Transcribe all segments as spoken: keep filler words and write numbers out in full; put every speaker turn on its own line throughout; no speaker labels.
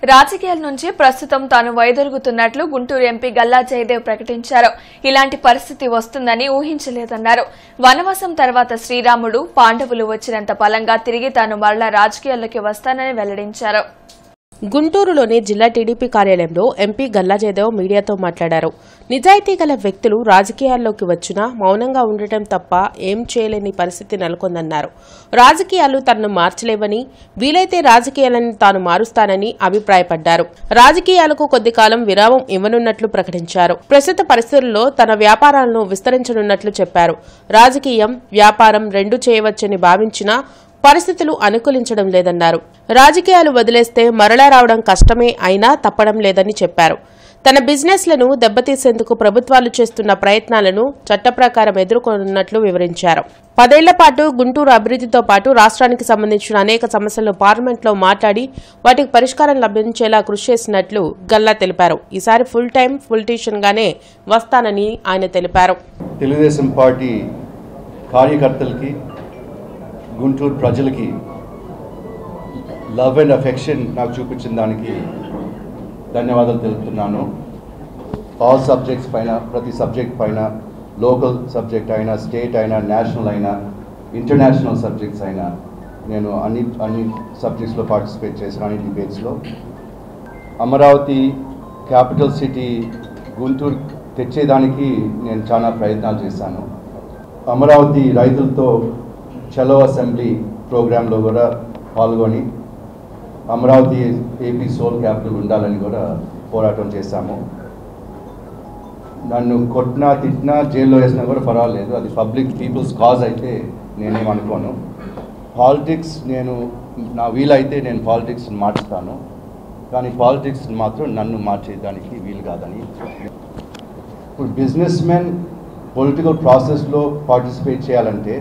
రాజకీయాల నుంచి ప్రస్తుతం తాను వైదొలుగుతున్నట్లు గుంటూరు ఎంపీ గల్లా జయదేవ్ ప్రకటించారు. ఇలాంటి పరిస్థితి వస్తుందని ఊహించలేదన్నారు. వనవాసం తర్వాత శ్రీరాముడు పాండవులు వచ్చినంత బలంగా తిరిగి తాను మరలా రాజకీయాల్లోకి వస్తానని వెల్లడించారు.
గుంటూరులోని జిల్లా టీడీపీ కార్యాలయంలో ఎంపీ గల్లా జయదేవ్ మీడియాతో మాట్లాడారు. నిజాయితీ గల వ్యక్తులు రాజకీయాల్లోకి వచ్చినా మౌనంగా ఉండటం తప్ప ఏం చేయలేని పరిస్థితి నెలకొందన్నారు. రాజకీయాలు తనను మార్చలేవని, వీలైతే రాజకీయాలను తాను మారుస్తానని అభిప్రాయపడ్డారు. రాజకీయాలకు కొద్ది కాలం విరామం ఇవ్వనున్నట్లు ప్రకటించారు. ప్రస్తుత పరిస్థితుల్లో తన వ్యాపారాలను విస్తరించనున్నట్లు చెప్పారు. రాజకీయం, వ్యాపారం రెండు చేయవచ్చని భావించినా పరిస్థితులు అనుకూలించడం లేదన్నారు. రాజకీయాలు వదిలేస్తే మరలా రావడం కష్టమే అయినా తప్పడం లేదని చెప్పారు. తన బిజినెస్లను దెబ్బతీసేందుకు ప్రభుత్వాలు చేస్తున్న ప్రయత్నాలను చట్టప్రకారం ఎదుర్కొనున్నట్లు వివరించారు. పదేళ్ల పాటు గుంటూరు అభివృద్ధితో పాటు రాష్ట్రానికి సంబంధించిన అనేక సమస్యలను పార్లమెంట్లో మాట్లాడి వాటికి పరిష్కారం లభించేలా కృషి చేసినట్లు గల్లా తెలిపారు. ఈసారి ఫుల్ టైం పొలిటీషియన్ గానే వస్తానని ఆయన తెలిపారు.
తెలుగుదేశం పార్టీ కార్యకర్తలకి, గుంటూరు ప్రజలకి లవ్ అండ్ అఫెక్షన్ నాకు చూపించిన దానికి ధన్యవాదాలు తెలుపుతున్నాను. ఆల్ సబ్జెక్ట్స్ పైన, ప్రతి సబ్జెక్ట్ పైన, లోకల్ సబ్జెక్ట్ అయినా, స్టేట్ అయినా, నేషనల్ అయినా, ఇంటర్నేషనల్ సబ్జెక్ట్స్ అయినా నేను అన్ని అన్ని సబ్జెక్ట్స్లో పార్టిసిపేట్ చేశాను, అన్ని డిబేట్స్లో. అమరావతి క్యాపిటల్ సిటీ గుంటూరు తెచ్చేదానికి నేను చాలా ప్రయత్నాలు చేశాను. అమరావతి రైతులతో చలో అసెంబ్లీ ప్రోగ్రాంలో కూడా పాల్గొని అమరావతి ఏపీ సోల్ క్యాపిటల్ ఉండాలని కూడా పోరాటం చేశాము. నన్ను కొట్టినా, తిట్టినా, జైల్లో వేసినా కూడా పర్వాలేదు. అది పబ్లిక్ పీపుల్స్ కాజ్ అయితే నేనేమనుకోను. పాలిటిక్స్ నేను నా వీలైతే నేను పాలిటిక్స్ మార్చుతాను, కానీ పాలిటిక్స్ మాత్రం నన్ను మార్చేయడానికి వీలు కాదని. ఇప్పుడు బిజినెస్ మెన్ పొలిటికల్ ప్రాసెస్లో పార్టిసిపేట్ చేయాలంటే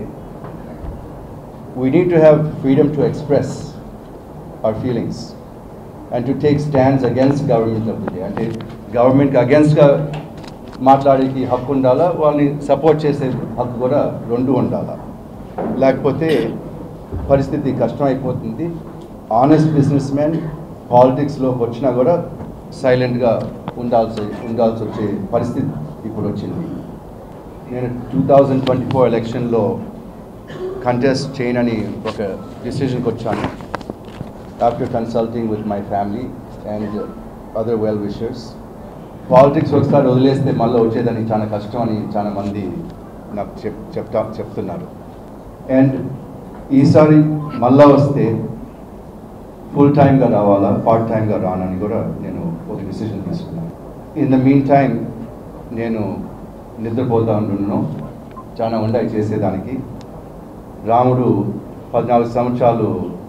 we need to have freedom to express our feelings and to take stands against government of the day. అంటే గవర్నమెంట్కి అగెన్స్ట్గా మాట్లాడేకి హక్కు ఉండాలా, వాళ్ళని సపోర్ట్ చేసే హక్కు కూడా రెండు ఉండాలా. లేకపోతే పరిస్థితి కష్టం అయిపోతుంది. ఆనెస్ట్ బిజినెస్ మెన్ పాలిటిక్స్లోకి వచ్చినా కూడా సైలెంట్గా ఉండాల్సి ఉండాల్సి వచ్చే పరిస్థితి ఇప్పుడు వచ్చింది. నేను టూ థౌజండ్ ట్వంటీ ఫోర్ ఎలక్షన్లో కంటెస్ట్ చేయనని ఒక డిసిషన్కి వచ్చాను. After consulting with my family and other well wishers. Politics ఒకసారి వదిలేస్తే మళ్ళీ వచ్చేదని చాలా కష్టం అని చాలా మంది నాకు చెప్ చెప్తా చెప్తున్నారు. అండ్ ఈసారి మళ్ళా వస్తే ఫుల్ టైమ్గా రావాలా, పార్ట్ టైమ్గా రానని కూడా నేను ఒక డిసిషన్ తీసుకున్నాను. ఇన్ ద మీన్ టైం నేను నిద్రపోతా ఉంటున్నాను. చాలా ఉండాయి చేసేదానికి. రాముడు పద్నాలుగు సంవత్సరాలు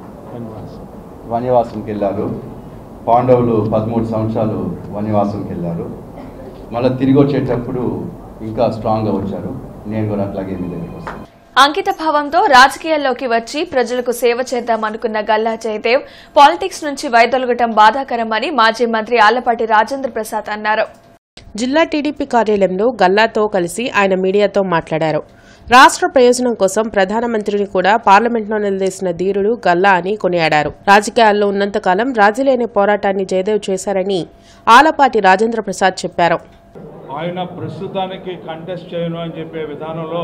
వనవాసంకి వెళ్ళారు. పాండవులు పదమూడు సంవత్సరాలు వనవాసంకి వెళ్ళారు. మళ్ళీ తిరిగి వచ్చేటప్పుడు ఇంకా స్ట్రాంగ్గా వచ్చారు. నేను కూడా అట్లాగే మీ దగ్గరికి వస్తాను.
అంకిత భావంతో రాజకీయాల్లోకి వచ్చి ప్రజలకు సేవ చేద్దామనుకున్న గల్లా జయదేవ్ పాలిటిక్స్ నుంచి వైదొలగటం బాధాకరమని మాజీ మంత్రి ఆళ్లపాటి రాజేంద్ర ప్రసాద్ అన్నారు.
జిల్లా టీడీపీ కార్యాలయంలో గల్లాతో కలిసి ఆయన మీడియాతో మాట్లాడారు. రాష్ట్ర ప్రయోజనం కోసం ప్రధానమంత్రిని కూడా పార్లమెంట్లో నిలదీసిన ధీరుడు గల్లా అని కొనియాడారు. రాజకీయాల్లో ఉన్నంతకాలం రాజీలేని పోరాటాన్ని జయదేవ్ చేశారని ఆళ్లపాటి రాజేంద్ర ప్రసాద్ చెప్పారు.
ఆయన ప్రస్తుతానికి కంటెస్ట్ చేయను అని చెప్పే విధానంలో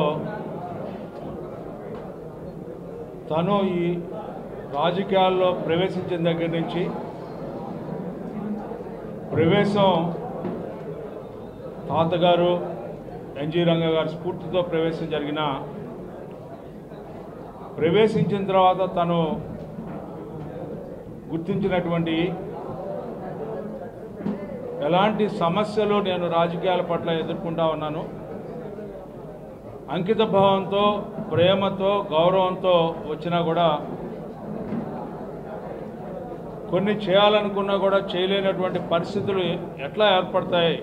తను ఈ రాజకీయాల్లో ప్రవేశించిన దగ్గర నుంచి ప్రవేశం తాతగారు ఎన్జీ రంగ గారి స్ఫూర్తితో ప్రవేశం జరిగిన ప్రవేశించిన తర్వాత తను గుర్తించినటువంటి ఎలాంటి సమస్యలు నేను రాజకీయాల పట్ల ఎదుర్కొంటా ఉన్నాను, అంకిత భావంతో, ప్రేమతో, గౌరవంతో వచ్చినా కూడా కొన్ని చేయాలనుకున్నా కూడా చేయలేనటువంటి పరిస్థితులు ఎట్లా ఏర్పడతాయి,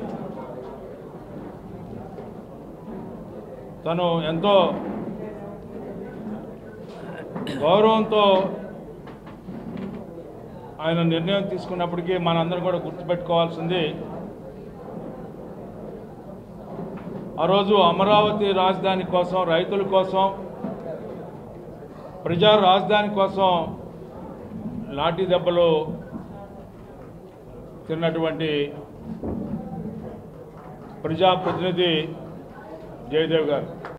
తను ఎంతో గౌరవంతో ఆయన నిర్ణయం తీసుకున్నప్పటికీ మనందరం కూడా గుర్తుపెట్టుకోవాల్సింది, ఆ రోజు అమరావతి రాజధాని కోసం, రైతుల కోసం, ప్రజా రాజధాని కోసం లాఠీ దెబ్బలు తిన్నటువంటి ప్రజాప్రతినిధి జయదేవ్ గారు.